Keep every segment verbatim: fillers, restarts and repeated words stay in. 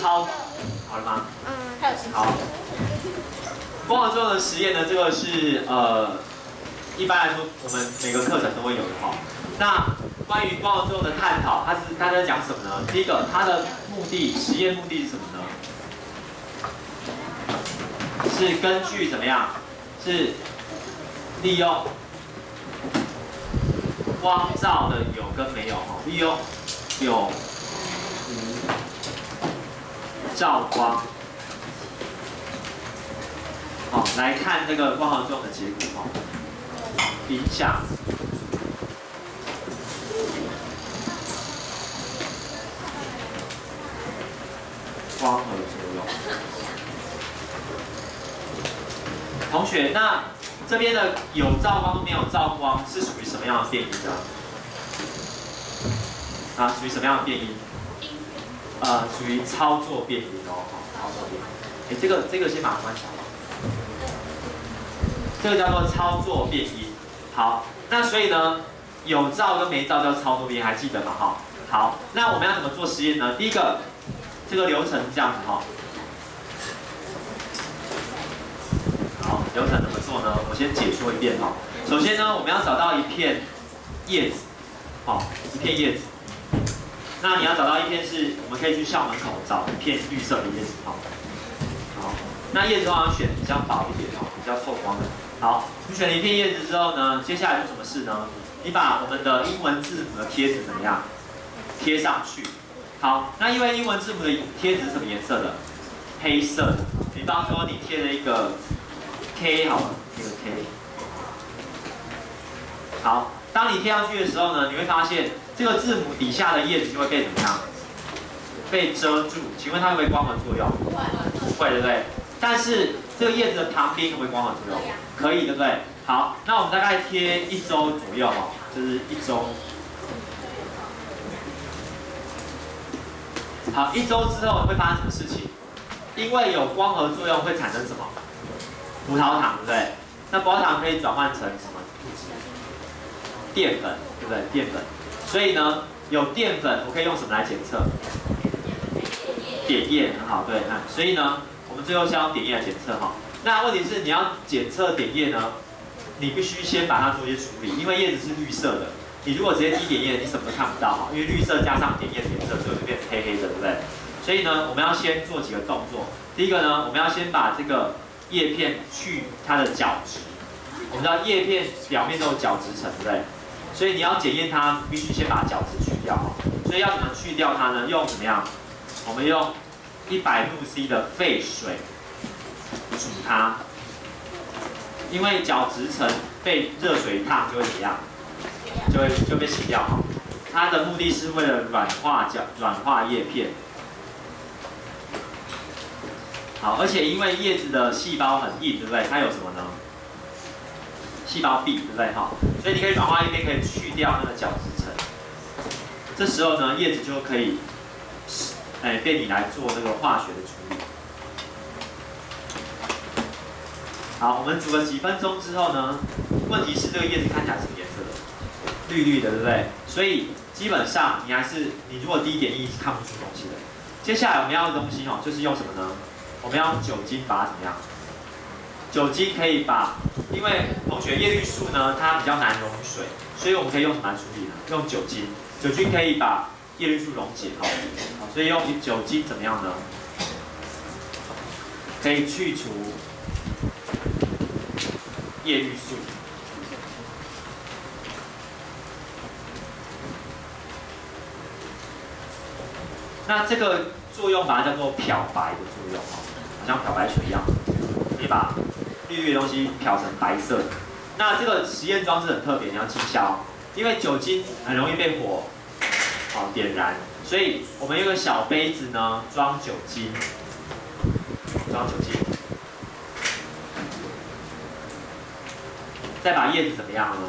超好了吗？ 嗯，还有好。光合作用的实验呢，这个是呃，一般来说我们每个课程都会有的哈。那关于光合作用的探讨，它是它在讲什么呢？第一个，它的目的，实验目的是什么呢？是根据怎么样？是利用光照的有跟没有哈，利用有无照光，好来看这个光合作用的结果哈，影响光合作用。同学，那这边的有照光没有照光是属于什么样的变因啊？啊，属于什么样的变因？呃，属于操作变因哦，操作变因。哎，这个这个先把它关起来。这个叫做操作变因。好，那所以呢，有照跟没照叫操作变因，还记得吗？哈。好，那我们要怎么做实验呢？第一个，这个流程是这样子哈。好，流程怎么做呢？我先解说一遍哈。首先呢，我们要找到一片叶子，好，一片叶子。那你要找到一片是，我们可以去校门口找一片绿色的叶子，好。好，那叶子通常选比较薄一点哦，比较透光的。好，你选了一片叶子之后呢，接下来做什么事呢？你把我们的英文字母的贴纸怎么样？贴上去。好，那因为英文字母的贴纸是什么颜色的？黑色的。比方说你贴了一个 K 好了，贴个 K。好，当你贴上去的时候呢，你会发现这个字母底下的叶子就会被怎么样？被遮住。请问它会不会光合作用？会，对不对？但是这个叶子的旁边会不会光合作用？可以，对不对？好，那我们大概贴一周左右哈，就是一周。好，一周之后会发生什么事情？因为有光合作用会产生什么？葡萄糖，对不对？那葡萄糖可以转换成什么物质？淀粉，对不对？淀粉。所以呢，有淀粉，我可以用什么来检测？碘液，很好，对，看。所以呢，我们最后是要用碘液来检测哈。那问题是你要检测碘液呢，你必须先把它做一些处理，因为叶子是绿色的。你如果直接滴碘液，你什么都看不到哈，因为绿色加上碘液的颜色，最后就变成黑黑的，对不对？所以呢，我们要先做几个动作。第一个呢，我们要先把这个叶片去它的角质。我们知道叶片表面都有角质层，对不对？所以你要检验它，必须先把角质去掉。所以要怎么去掉它呢？用怎么样？我们用一百度 C 的沸水煮它，因为角质层被热水烫就会怎么样？就会就被洗掉哈。它的目的是为了软化角软化叶片。好，而且因为叶子的细胞很硬，对不对？它有什么呢？细胞壁，对不对？哈，所以你可以软化叶片，可以去掉那个角质层。这时候呢，叶子就可以，哎，被你来做这个化学的处理。好，我们煮了几分钟之后呢，问题是这个叶子看起来是什么颜色的？绿绿的，对不对？所以基本上你还是，你如果滴碘液是看不出东西的。接下来我们要的东西哦，就是用什么呢？我们要用酒精把它怎么样？酒精可以把，因为同学叶绿素呢，它比较难溶于水，所以我们可以用什么来处理呢？用酒精，酒精可以把叶绿素溶解哈，所以用酒精怎么样呢？可以去除叶绿素。那这个作用把它叫做漂白的作用，好像漂白水一样，可以把绿绿的东西漂成白色的。那这个实验装置很特别，你要记一下哦，因为酒精很容易被火好点燃，所以我们用个小杯子呢装酒精，装酒精，再把叶子怎么样呢？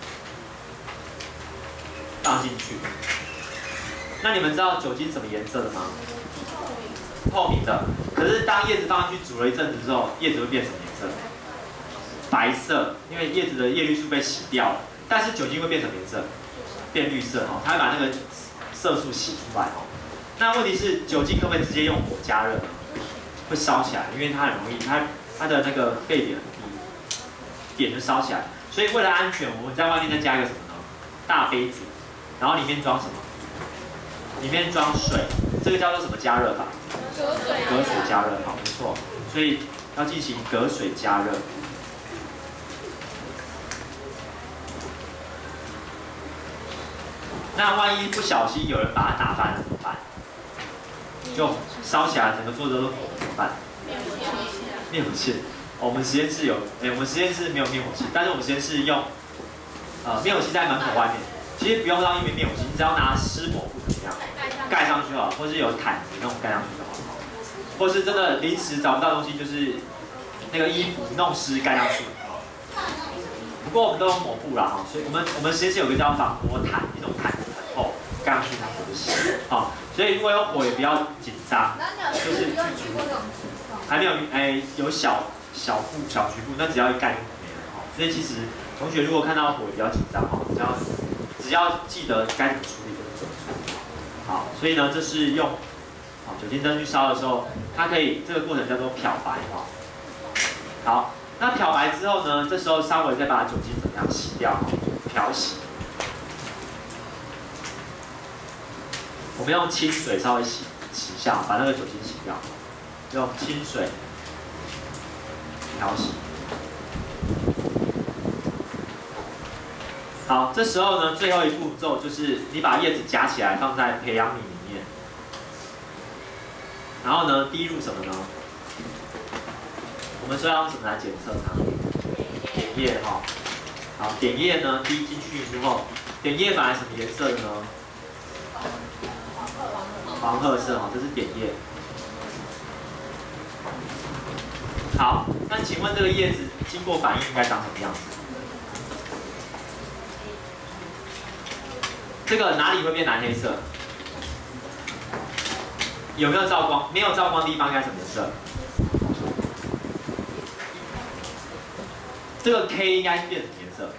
放进去。那你们知道酒精什么颜色的吗？透明的。可是当叶子放进去煮了一阵子之后，叶子会变什么颜色？白色，因为叶子的叶绿素被洗掉了。但是酒精会变什么颜色？变绿色哦，它会把那个色素洗出来哦。 那问题是酒精可不可以直接用火加热呢？会烧起来，因为它很容易，它它的那个沸点很低，点就烧起来。所以为了安全，我们在外面再加一个什么呢？大杯子，然后里面装什么？里面装水，这个叫做什么加热法？ 隔水。 隔水加热，好，没错。所以要进行隔水加热。那万一不小心有人把它打翻了怎么办？就烧起来，整个桌子都是火，怎么办？ 灭火器。 灭火器。哦、我们实验室有，哎、欸，我们实验室没有灭火器，但是我们实验室用，呃，灭火器在门口外面。其实不用到一边灭火器，你只要拿湿抹布怎么样，盖上去就好，或是有毯子那种盖上去就好。或是真的临时找不到东西，就是那个衣服弄湿盖上去。不过我们都用抹布啦，哈，所以我们我们实验室有个叫防火毯，一种毯子很厚，盖上去它不会湿，好，所以如果有火也不要紧张，就是还没有哎、欸、有小小布小局部，那只要一盖就没了，哈，所以其实同学如果看到火也不要紧张，哈，只要只要记得该怎么处理就怎么处理，好，所以呢这是用好酒精灯去烧的时候，它可以这个过程叫做漂白，哈，好。那漂白之后呢？这时候稍微再把酒精怎么样洗掉？漂洗。我们用清水稍微洗洗一下，把那个酒精洗掉。用清水漂洗。好，这时候呢，最后一步骤就是你把叶子夹起来放在培养皿里面，然后呢，滴入什么呢？我们说要用什么来检测它？碘液哈，好，碘液呢滴进去之后，碘液本来什么颜色的呢？黄褐色哈，这是碘液。好，那请问这个叶子经过反应应该长什么样子？这个哪里会变蓝黑色？有没有照光？没有照光的地方应该什么颜色？这个 K 应该变什么颜色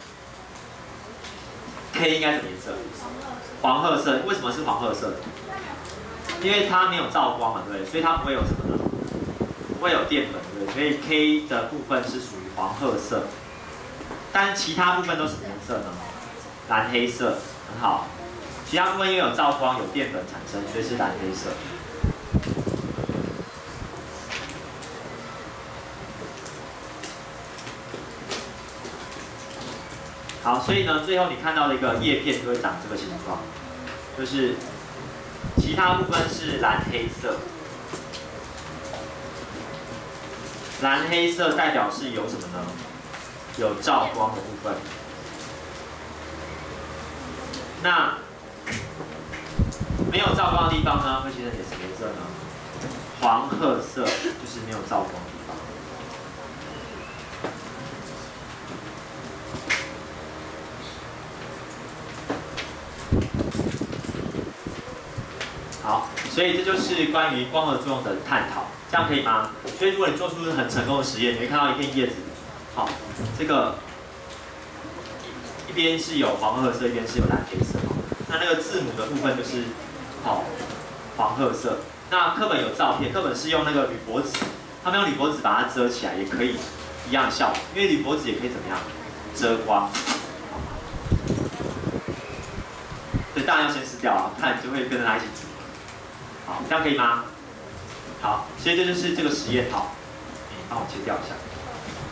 ？K 应该什么颜色？黄褐色。为什么是黄褐色？因为它没有照光嘛，对不对？所以它不会有什么呢？不会有淀粉，对不对？所以 K 的部分是属于黄褐色，但其他部分都是什么颜色呢？蓝黑色，很好。其他部分因为有照光、有淀粉产生，所以是蓝黑色。好，所以呢，最后你看到的一个叶片就会长这个形状，就是其他部分是蓝黑色，蓝黑色代表是有什么呢？有照光的部分。那没有照光的地方呢，会形成什么颜色呢？黄褐色，就是没有照光的地方。好，所以这就是关于光合作用的探讨，这样可以吗？所以如果你做出很成功的实验，你会看到一片叶子，好，这个一边是有黄褐色，一边是有蓝黑色，那那个字母的部分就是好黄褐色。那课本有照片，课本是用那个铝箔纸，他们用铝箔纸把它遮起来，也可以一样的效果，因为铝箔纸也可以怎么样遮光。所以当然要先撕掉啊，不然你就会跟着它一起煮。好，这样可以吗？好，所以这就是这个实验，好，你帮我切掉一下。